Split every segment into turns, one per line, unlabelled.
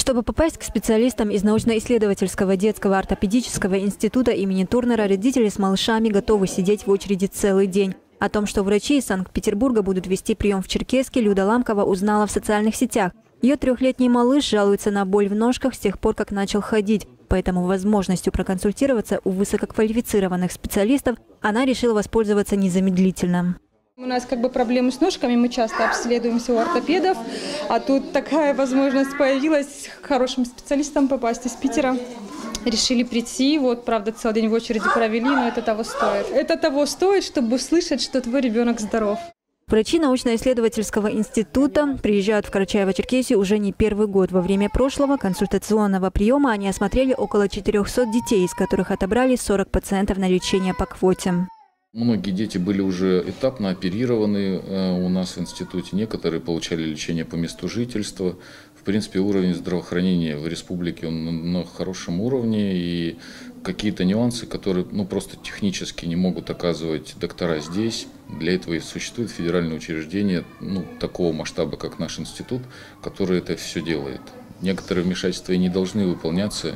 Чтобы попасть к специалистам из научно-исследовательского детского ортопедического института имени Турнера, родители с малышами готовы сидеть в очереди целый день. О том, что врачи из Санкт-Петербурга будут вести прием в Черкесске, Люда Ламкова узнала в социальных сетях. Ее трехлетний малыш жалуется на боль в ножках с тех пор, как начал ходить. Поэтому возможностью проконсультироваться у высококвалифицированных специалистов она решила воспользоваться незамедлительно.
У нас проблемы с ножками, мы часто обследуемся у ортопедов, а тут такая возможность появилась к хорошим специалистам попасть из Питера. Решили прийти, правда, целый день в очереди провели, но это того стоит. Это того стоит, чтобы услышать, что твой ребенок здоров.
Врачи научно-исследовательского института приезжают в Карачаево-Черкесию уже не первый год. Во время прошлого консультационного приема они осмотрели около 400 детей, из которых отобрали 40 пациентов на лечение по квоте.
Многие дети были уже этапно оперированы у нас в институте, некоторые получали лечение по месту жительства. В принципе, уровень здравоохранения в республике он на хорошем уровне, и какие-то нюансы, которые просто технически не могут оказывать доктора здесь. Для этого и существует федеральное учреждение такого масштаба, как наш институт, который это все делает. Некоторые вмешательства и не должны выполняться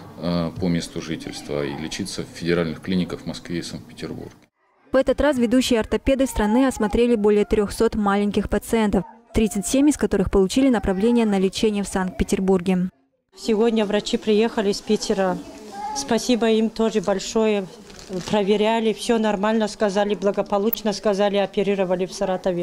по месту жительства, и лечиться в федеральных клиниках в Москве и Санкт-Петербурге.
В этот раз ведущие ортопеды страны осмотрели более 300 маленьких пациентов, 37 из которых получили направление на лечение в Санкт-Петербурге.
Сегодня врачи приехали из Питера. Спасибо им тоже большое. Проверяли, все нормально сказали, благополучно сказали, оперировали в Саратове.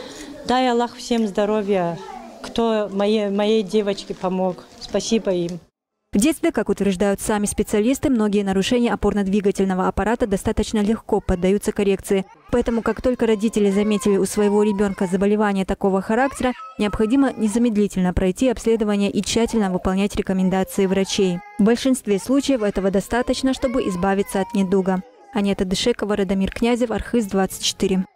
Дай Аллах всем здоровья, кто моей девочке помог. Спасибо им.
В детстве, как утверждают сами специалисты, многие нарушения опорно-двигательного аппарата достаточно легко поддаются коррекции. Поэтому, как только родители заметили у своего ребенка заболевание такого характера, необходимо незамедлительно пройти обследование и тщательно выполнять рекомендации врачей. В большинстве случаев этого достаточно, чтобы избавиться от недуга. Анета Дышекова, Радомир Князев, Архыз 24.